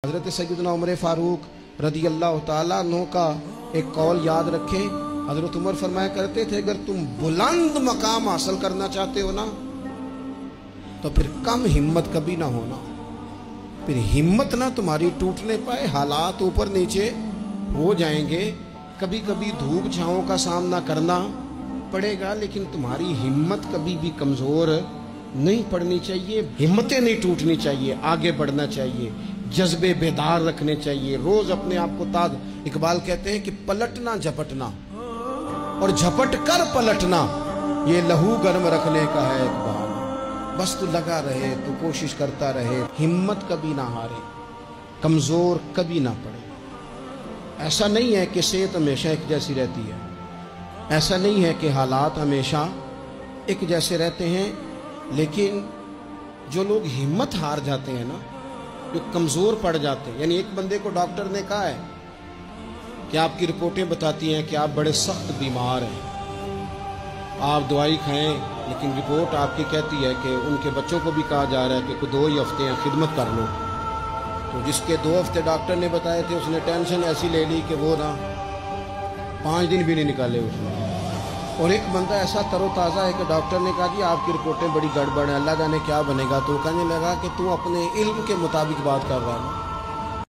हज़रत सैयदना उमर फारूक रदी अल्लाह ताला अन्हु का एक कौल याद रखें। हज़रत उमर फरमाया करते थे, अगर तुम बुलंद मकाम हासिल करना चाहते हो ना तो फिर कम हिम्मत कभी ना होना, फिर हिम्मत ना तुम्हारी टूटने पाए। हालात ऊपर नीचे हो जाएंगे, कभी कभी धूप छांव का सामना करना पड़ेगा, लेकिन तुम्हारी हिम्मत कभी भी कमज़ोर नहीं पड़नी चाहिए, हिम्मतें नहीं टूटनी चाहिए, आगे बढ़ना चाहिए, जज्बे बेदार रखने चाहिए, रोज अपने आप को ताज़। इकबाल कहते हैं कि पलटना झपटना और झपट कर पलटना ये लहू गर्म रखने का है एक बहाना। बस तू लगा रहे, तू कोशिश करता रहे, हिम्मत कभी ना हारे, कमजोर कभी ना पड़े। ऐसा नहीं है कि सेहत हमेशा एक जैसी रहती है, ऐसा नहीं है कि हालात हमेशा एक जैसे रहते हैं, लेकिन जो लोग हिम्मत हार जाते हैं ना, जो कमज़ोर पड़ जाते हैं, यानी एक बंदे को डॉक्टर ने कहा है कि आपकी रिपोर्टें बताती हैं कि आप बड़े सख्त बीमार हैं, आप दवाई खाएं, लेकिन रिपोर्ट आपकी कहती है कि उनके बच्चों को भी कहा जा रहा है कि कोई 2 ही हफ्ते हैं खिदमत कर लो। तो जिसके 2 हफ्ते डॉक्टर ने बताए थे उसने टेंशन ऐसी ले ली कि वो ना 5 दिन भी नहीं निकाले उसने। और एक बंदा ऐसा तरोताज़ा है कि डॉक्टर ने कहा जी आपकी रिपोर्टें बड़ी गड़बड़ हैं, अल्लाह जाने क्या बनेगा। तो कहने लगा कि तू अपने इल्म के मुताबिक बात कर रहा है ना,